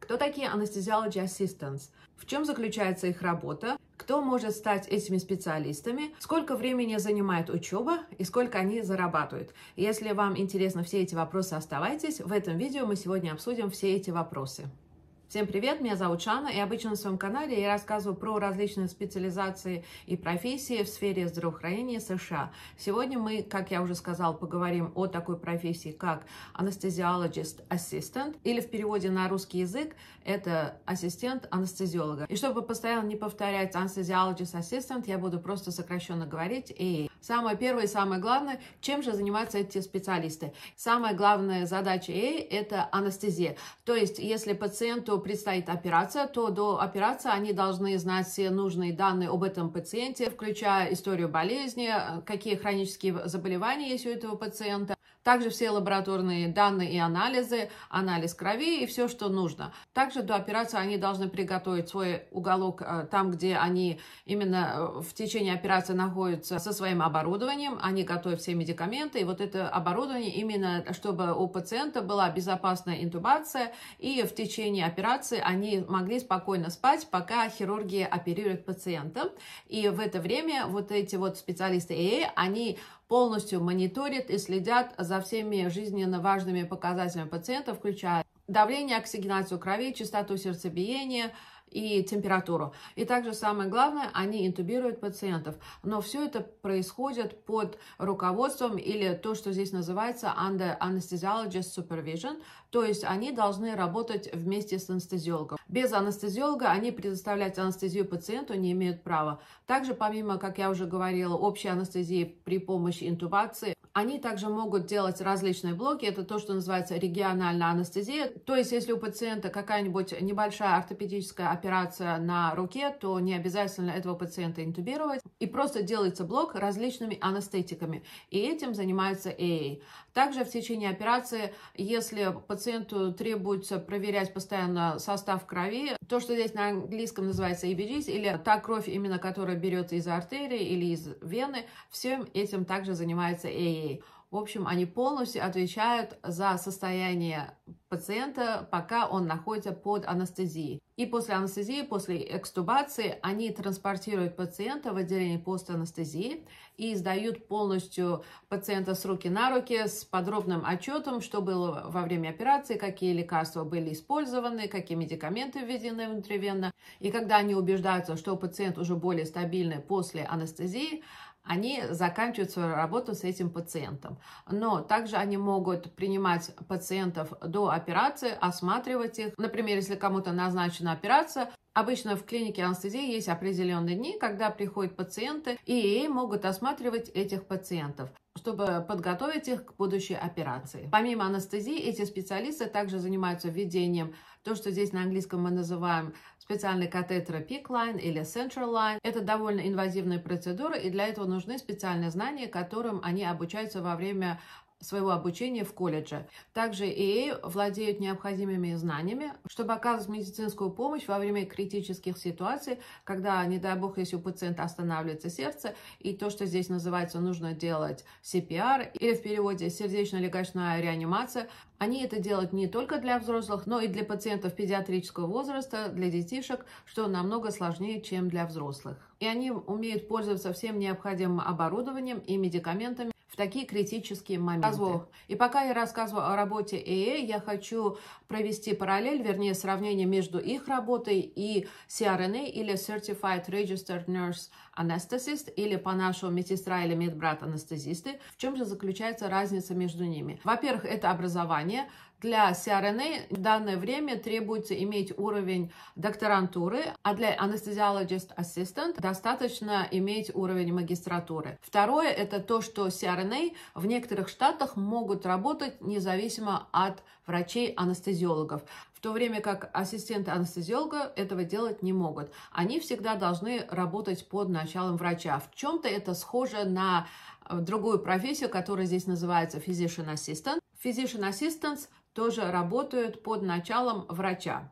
Кто такие anesthesiology assistants? В чем заключается их работа? Кто может стать этими специалистами? Сколько времени занимает учеба и сколько они зарабатывают? Если вам интересны все эти вопросы, оставайтесь. В этом видео мы сегодня обсудим все эти вопросы. Всем привет, меня зовут Шана, и обычно на своем канале я рассказываю про различные специализации и профессии в сфере здравоохранения США. Сегодня мы, как я уже сказала, поговорим о такой профессии, как anesthesiologist assistant, или в переводе на русский язык это ассистент анестезиолога. И чтобы постоянно не повторять anesthesiologist assistant, я буду просто сокращенно говорить AA. Самое первое и самое главное, чем же занимаются эти специалисты? Самая главная задача AA – это анестезия. То есть, если пациенту предстоит операция, то до операции они должны знать все нужные данные об этом пациенте, включая историю болезни, какие хронические заболевания есть у этого пациента, также все лабораторные данные и анализы, анализ крови и все, что нужно. Также до операции они должны приготовить свой уголок там, где они именно в течение операции находятся со своим оборудованием, они готовят все медикаменты, и вот это оборудование именно, чтобы у пациента была безопасная интубация, и в течение операции они могли спокойно спать, пока хирурги оперируют пациента. И в это время вот эти вот специалисты AA, они полностью мониторят и следят за всеми жизненно важными показателями пациента, включая давление, оксигенацию крови, частоту сердцебиения и температуру. И также самое главное, они интубируют пациентов. Но все это происходит под руководством или то, что здесь называется under anesthesiologist supervision, то есть они должны работать вместе с анестезиологом. Без анестезиолога они предоставлять анестезию пациенту не имеют права. Также, помимо, как я уже говорила, общей анестезии при помощи интубации, они также могут делать различные блоки. Это то, что называется региональная анестезия. То есть, если у пациента какая-нибудь небольшая ортопедическая операция на руке, то не обязательно этого пациента интубировать. И просто делается блок различными анестетиками. И этим занимается AA. Также в течение операции, если пациенту требуется проверять постоянно состав крови, то, что здесь на английском называется EBGs, или та кровь, именно которая берется из артерии или из вены, всем этим также занимается AA. В общем, они полностью отвечают за состояние пациента, пока он находится под анестезией. И после анестезии, после экстубации, они транспортируют пациента в отделение постанестезии и сдают полностью пациента с руки на руки с подробным отчетом, что было во время операции, какие лекарства были использованы, какие медикаменты введены внутривенно. И когда они убеждаются, что пациент уже более стабильный после анестезии, они заканчивают свою работу с этим пациентом. Но также они могут принимать пациентов до операции, осматривать их. Например, если кому-то назначена операция, обычно в клинике анестезии есть определенные дни, когда приходят пациенты, и могут осматривать этих пациентов, чтобы подготовить их к будущей операции. Помимо анестезии, эти специалисты также занимаются введением, то, что здесь на английском мы называем специальные катетеры PICC line или Central line. Это довольно инвазивная процедура, и для этого нужны специальные знания, которым они обучаются во время своего обучения в колледже. Также AA владеют необходимыми знаниями, чтобы оказывать медицинскую помощь во время критических ситуаций, когда, не дай бог, если у пациента останавливается сердце, и то, что здесь называется, нужно делать CPR, или в переводе сердечно-легочная реанимация. Они это делают не только для взрослых, но и для пациентов педиатрического возраста, для детишек, что намного сложнее, чем для взрослых. И они умеют пользоваться всем необходимым оборудованием и медикаментами в такие критические моменты. И пока я рассказываю о работе AA, я хочу провести параллель, вернее, сравнение между их работой и CRNA или Certified Registered Nurse Anesthetist, или по-нашему медсестра или медбрат-анестезисты. В чем же заключается разница между ними? Во-первых, это образование. Для CRNA в данное время требуется иметь уровень докторантуры, а для Anesthesiologist Assistant достаточно иметь уровень магистратуры. Второе – это то, что CRNA в некоторых штатах могут работать независимо от врачей-анестезиологов, в то время как ассистенты анестезиолога этого делать не могут. Они всегда должны работать под началом врача. В чем-то это схоже на другую профессию, которая здесь называется Physician Assistant. Physician Assistants тоже работают под началом врача.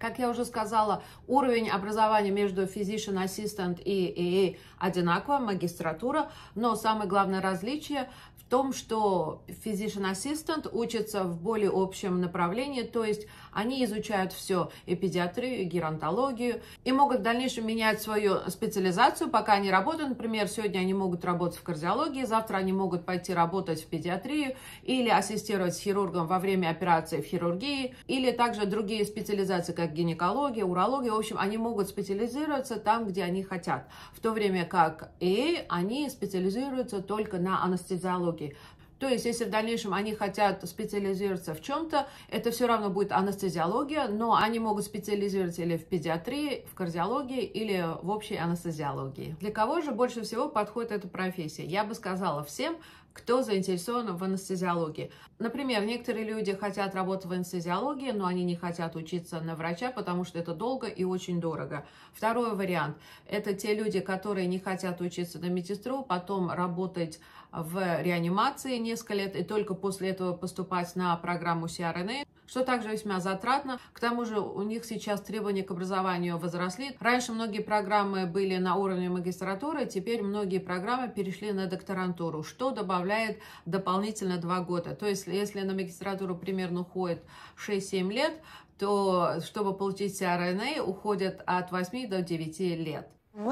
Как я уже сказала, уровень образования между Physician Assistant и AA одинаково, магистратура, но самое главное различие в том, что Physician Assistant учится в более общем направлении, то есть они изучают все, и педиатрию, и геронтологию, и могут в дальнейшем менять свою специализацию, пока они работают. Например, сегодня они могут работать в кардиологии, завтра они могут пойти работать в педиатрию или ассистировать хирургам во время операции в хирургии, или также другие специализации, как гинекология, урология. В общем, они могут специализироваться там, где они хотят, в то время как AA, они специализируются только на анестезиологии. То есть, если в дальнейшем они хотят специализироваться в чем-то, это все равно будет анестезиология, но они могут специализироваться или в педиатрии, в кардиологии, или в общей анестезиологии. Для кого же больше всего подходит эта профессия? Я бы сказала всем, кто заинтересован в анестезиологии. Например, некоторые люди хотят работать в анестезиологии, но они не хотят учиться на врача, потому что это долго и очень дорого. Второй вариант – это те люди, которые не хотят учиться на медсестру, потом работать в реанимации несколько лет и только после этого поступать на программу CRNA, что также весьма затратно. К тому же у них сейчас требования к образованию возросли. Раньше многие программы были на уровне магистратуры, теперь многие программы перешли на докторантуру, что добавляет дополнительно 2 года. То есть, если на магистратуру примерно уходит 6-7 лет, то чтобы получить CRNA уходит от 8 до 9 лет.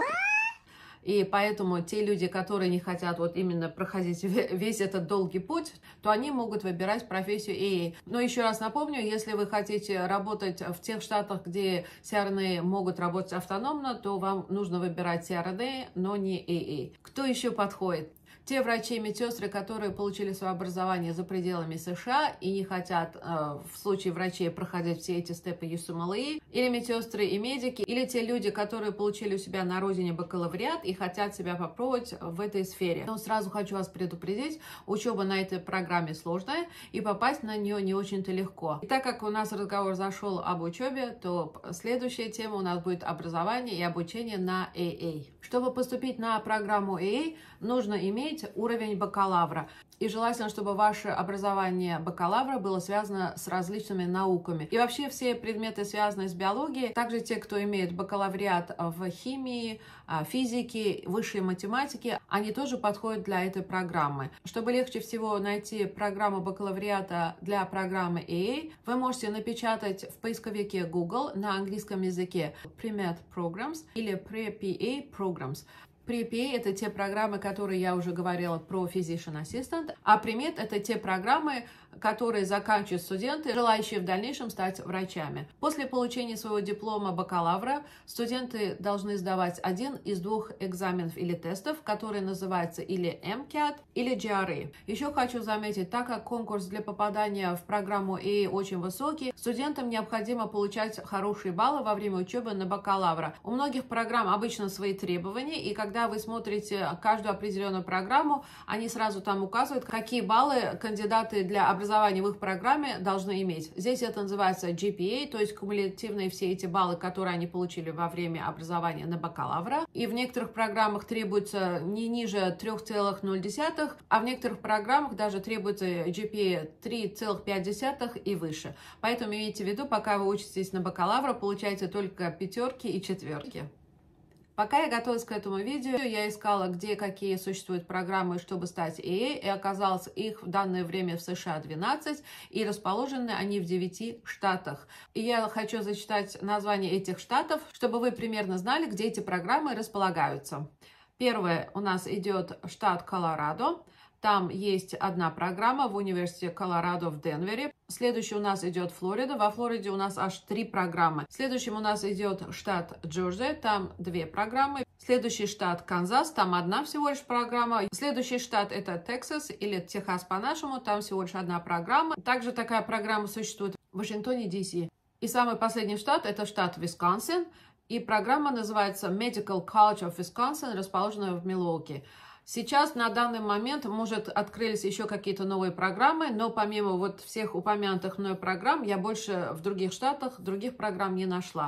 И поэтому те люди, которые не хотят вот именно проходить весь этот долгий путь, то они могут выбирать профессию AA. Но еще раз напомню, если вы хотите работать в тех штатах, где CRNA могут работать автономно, то вам нужно выбирать CRNA, но не AA. Кто еще подходит? Те врачи и медсестры, которые получили свое образование за пределами США и не хотят в случае врачей проходить все эти степы USMLE, или медсестры и медики, или те люди, которые получили у себя на родине бакалавриат и хотят себя попробовать в этой сфере. Но сразу хочу вас предупредить, учеба на этой программе сложная, и попасть на нее не очень-то легко. И так как у нас разговор зашел об учебе, то следующая тема у нас будет образование и обучение на AA. Чтобы поступить на программу AA, нужно иметь уровень бакалавра. И желательно, чтобы ваше образование бакалавра было связано с различными науками. И вообще все предметы, связанные с биологией, также те, кто имеет бакалавриат в химии, физике, высшей математике, они тоже подходят для этой программы. Чтобы легче всего найти программу бакалавриата для программы AA, вы можете напечатать в поисковике Google на английском языке Pre-Med Programs или Pre-PA Programs. Pre-PA – это те программы, которые я уже говорила про Physician Assistant, а Pre-Med – это те программы, которые заканчивают студенты, желающие в дальнейшем стать врачами. После получения своего диплома бакалавра студенты должны сдавать один из 2 экзаменов или тестов, которые называются или MCAT, или GRE. Еще хочу заметить, так как конкурс для попадания в программу AA очень высокий, студентам необходимо получать хорошие баллы во время учебы на бакалавра. У многих программ обычно свои требования, и когда вы смотрите каждую определенную программу, они сразу там указывают, какие баллы кандидаты для образования в их программе должны иметь. Здесь это называется GPA, то есть кумулятивные все эти баллы, которые они получили во время образования на бакалавра. И в некоторых программах требуется не ниже 3,0, а в некоторых программах даже требуется GPA 3,5 и выше. Поэтому имейте в виду, пока вы учитесь на бакалавра, получаете только 5 и 4. Пока я готовилась к этому видео, я искала, где какие существуют программы, чтобы стать AA, и оказалось, их в данное время в США 12, и расположены они в 9 штатах. И я хочу зачитать названия этих штатов, чтобы вы примерно знали, где эти программы располагаются. Первое у нас идет штат Колорадо. Там есть одна программа в университете Колорадо в Денвере. Следующий у нас идет Флорида. Во Флориде у нас аж 3 программы. Следующим у нас идет штат Джорджия. Там 2 программы. Следующий штат Канзас. Там 1 всего лишь программа. Следующий штат это Техас или Техас по-нашему. Там всего лишь 1 программа. Также такая программа существует в Вашингтоне, Д.С. И самый последний штат это штат Висконсин. И программа называется Medical College of Wisconsin, расположенная в Милуоки. Сейчас на данный момент, может, открылись еще какие-то новые программы, но помимо вот всех упомянутых мной программ, я больше в других штатах других программ не нашла.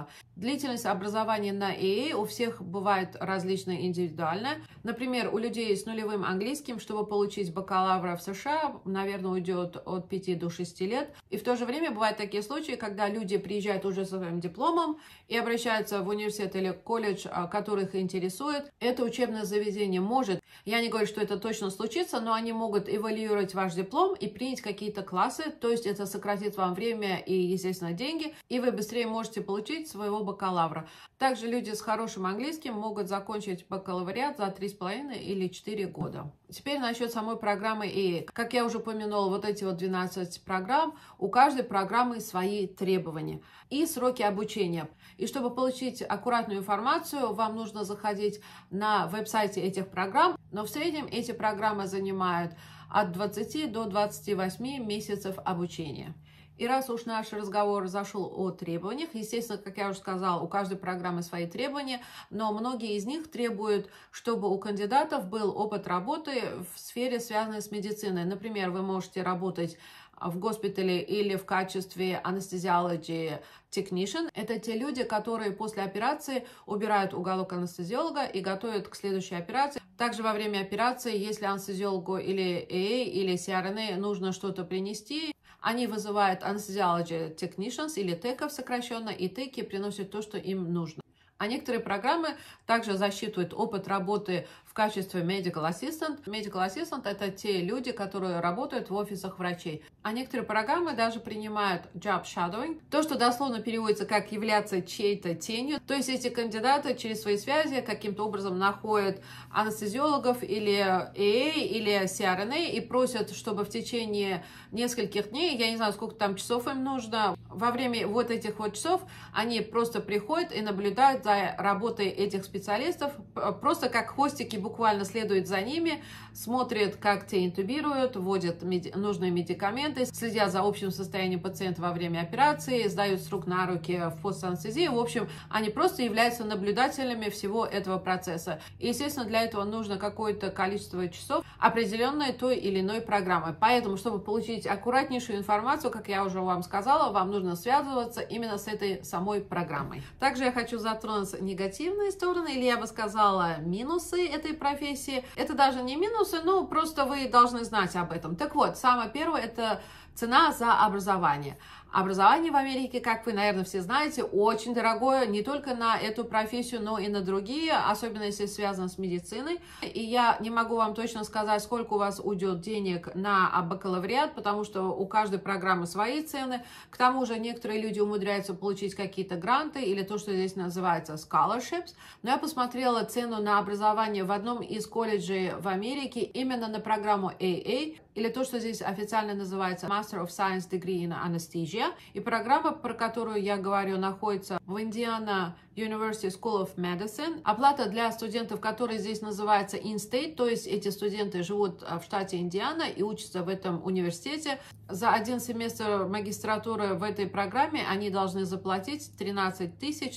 Длительность образования на AA у всех бывает различная, индивидуальная. Например, у людей с нулевым английским, чтобы получить бакалавра в США, наверное, уйдет от 5 до 6 лет. И в то же время бывают такие случаи, когда люди приезжают уже со своим дипломом и обращаются в университет или колледж, который их интересует. Это учебное заведение может, я не говорю, что это точно случится, но они могут эвалюировать ваш диплом и принять какие-то классы, то есть это сократит вам время и, естественно, деньги, и вы быстрее можете получить своего бакалавра. Также люди с хорошим английским могут закончить бакалавриат за 3,5 или 4 года. Теперь насчет самой программы AA. Как я уже упомянула, вот эти вот 12 программ, у каждой программы свои требования и сроки обучения. И чтобы получить аккуратную информацию, вам нужно заходить на веб-сайте этих программ, но в среднем эти программы занимают от 20 до 28 месяцев обучения. И раз уж наш разговор зашел о требованиях, естественно, как я уже сказала, у каждой программы свои требования, но многие из них требуют, чтобы у кандидатов был опыт работы в сфере, связанной с медициной. Например, вы можете работать в госпитале или в качестве anesthesiology technician. Это те люди, которые после операции убирают уголок анестезиолога и готовят к следующей операции. Также во время операции, если анестезиологу или AA или CRNA нужно что-то принести, они вызывают anesthesiology technicians или теков сокращенно, и теки приносят то, что им нужно. А некоторые программы также засчитывают опыт работы в качестве medical assistant. Medical assistant – это те люди, которые работают в офисах врачей. А некоторые программы даже принимают job shadowing, то, что дословно переводится как «являться чьей-то тенью». То есть эти кандидаты через свои связи каким-то образом находят анестезиологов или AA, или CRNA и просят, чтобы в течение нескольких дней, я не знаю, сколько там часов им нужно, во время вот этих вот часов они просто приходят и наблюдают за работой этих специалистов, просто как хвостики буквально следуют за ними, смотрят, как те интубируют, вводят нужные медикаменты, следят за общим состоянием пациента во время операции, сдают с рук на руки в постанестезии. В общем, они просто являются наблюдателями всего этого процесса. И, естественно, для этого нужно какое-то количество часов определенной той или иной программы. Поэтому, чтобы получить аккуратнейшую информацию, как я уже вам сказала, вам нужно связываться именно с этой самой программой. Также я хочу затронуть негативные стороны, или я бы сказала минусы этой профессии. Это даже не минусы, но просто вы должны знать об этом. Так вот, самое первое – это цена за образование. Образование в Америке, как вы, наверное, все знаете, очень дорогое не только на эту профессию, но и на другие, особенно если связано с медициной. И я не могу вам точно сказать, сколько у вас уйдет денег на бакалавриат, потому что у каждой программы свои цены. К тому же некоторые люди умудряются получить какие-то гранты или то, что здесь называется scholarships. Но я посмотрела цену на образование в одном из колледжей в Америке именно на программу AA, или то, что здесь официально называется Master of Science Degree in Anesthesia. И программа, про которую я говорю, находится в Indiana University School of Medicine. Оплата для студентов, которые здесь называются in-state, то есть эти студенты живут в штате Индиана и учатся в этом университете. За один семестр магистратуры в этой программе они должны заплатить $13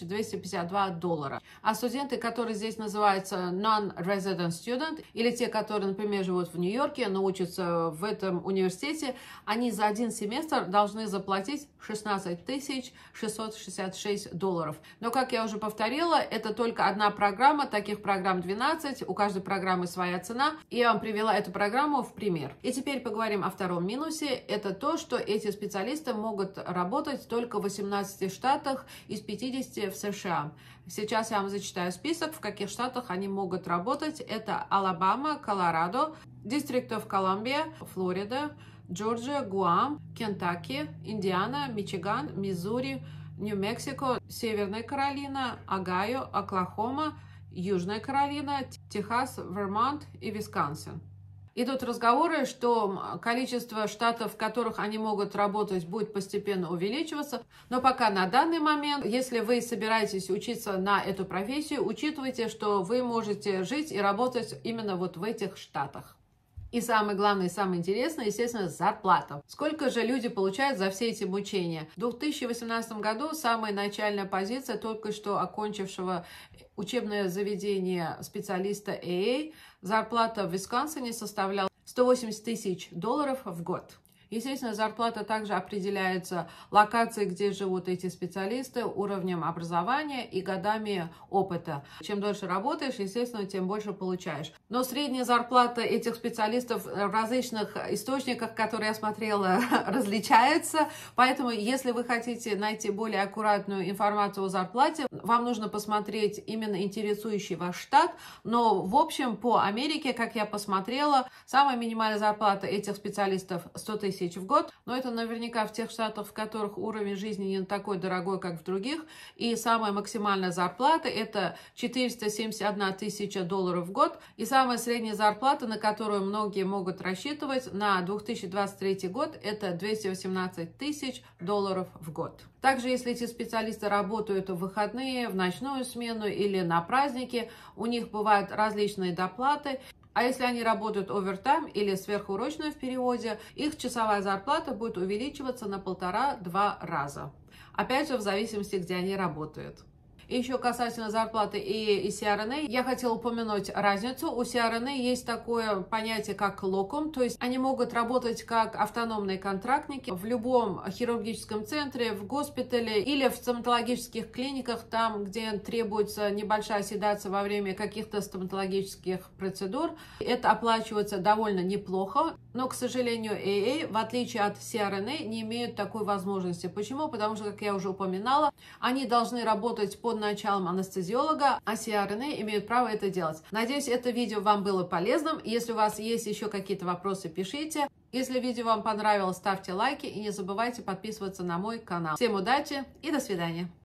252. А студенты, которые здесь называются non-resident student, или те, которые, например, живут в Нью-Йорке, но учатся в этом университете, они за один семестр должны заплатить $16 666. Но, как я уже повторила, это только одна программа, таких программ 12, у каждой программы своя цена, и я вам привела эту программу в пример. И теперь поговорим о втором минусе. Это то, что эти специалисты могут работать только в 18 штатах из 50 в США. Сейчас я вам зачитаю список, в каких штатах они могут работать. Это Алабама, Колорадо, District of Columbia, Флорида, Джорджия, Гуам, Кентаки, Индиана, Мичиган, Миссури, Нью-Мексико, Северная Каролина, Огайо, Оклахома, Южная Каролина, Техас, Вермонт и Висконсин. Идут разговоры, что количество штатов, в которых они могут работать, будет постепенно увеличиваться. Но пока на данный момент, если вы собираетесь учиться на эту профессию, учитывайте, что вы можете жить и работать именно вот в этих штатах. И самое главное, и самое интересное, естественно, зарплата. Сколько же люди получают за все эти мучения? В 2018 году самая начальная позиция только что окончившего учебное заведение специалиста AA, зарплата в Висконсине составляла $180 000 в год. Естественно, зарплата также определяется локацией, где живут эти специалисты, уровнем образования и годами опыта. Чем дольше работаешь, естественно, тем больше получаешь. Но средняя зарплата этих специалистов в различных источниках, которые я смотрела, различается. Поэтому, если вы хотите найти более аккуратную информацию о зарплате, вам нужно посмотреть именно интересующий ваш штат. Но, в общем, по Америке, как я посмотрела, самая минимальная зарплата этих специалистов 100 тысяч в год, но это наверняка в тех штатах, в которых уровень жизни не такой дорогой, как в других, и самая максимальная зарплата это 471 тысяча долларов в год, и самая средняя зарплата, на которую многие могут рассчитывать на 2023 год, это 218 тысяч долларов в год. Также, если эти специалисты работают в выходные, в ночную смену или на праздники, у них бывают различные доплаты. А если они работают овертайм или сверхурочную в переводе, их часовая зарплата будет увеличиваться на 1,5-2 раза. Опять же, в зависимости, где они работают. И еще касательно зарплаты и CRNA, я хотела упомянуть разницу. У CRNA есть такое понятие, как локум, то есть они могут работать как автономные контрактники в любом хирургическом центре, в госпитале или в стоматологических клиниках, там, где требуется небольшая седация во время каких-то стоматологических процедур. Это оплачивается довольно неплохо, но, к сожалению, AA, в отличие от CRNA, не имеют такой возможности. Почему? Потому что, как я уже упоминала, они должны работать под началом анестезиолога, а CRNA имеют право это делать. Надеюсь, это видео вам было полезным. Если у вас есть еще какие-то вопросы, пишите. Если видео вам понравилось, ставьте лайки и не забывайте подписываться на мой канал. Всем удачи и до свидания!